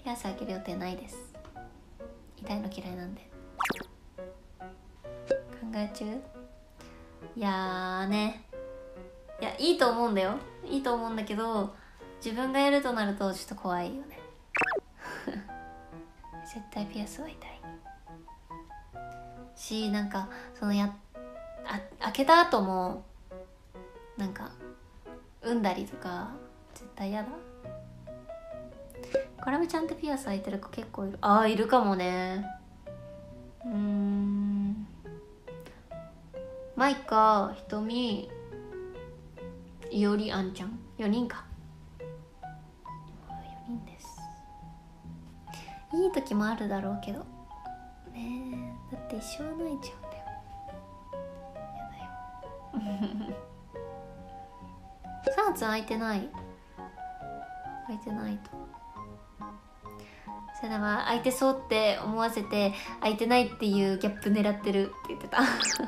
ピアス開ける予定ないです。痛いの嫌いなんで。考え中。いやーね、いやいいと思うんだよ、いいと思うんだけど、自分がやるとなるとちょっと怖いよね絶対ピアスは痛いし、なんかその開けた後もなんか産んだりとか絶対嫌だ。カラメちゃんってピアス開いてる子結構いる。ああ、いるかもね。マイカ、ひとみ、いおり、あんちゃん、4人か。4人です。いい時もあるだろうけどねえ、だって一生泣いちゃうんだよ。やだよ3月空いてないと、それでは空いてそうって思わせて空いてないっていうギャップ狙ってるって言ってた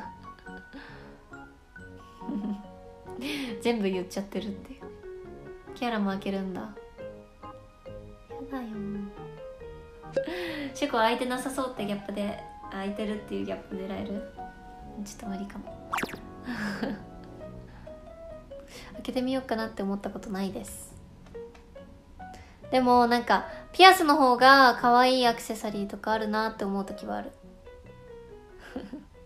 全部言っちゃってるっていう。キャラも開けるんだ。やだよシュコ空いてなさそうってギャップで空いてるっていうギャップ狙える？ちょっと無理かも開けてみようかなって思ったことないです。でもなんかピアスの方が可愛いアクセサリーとかあるなって思う時はある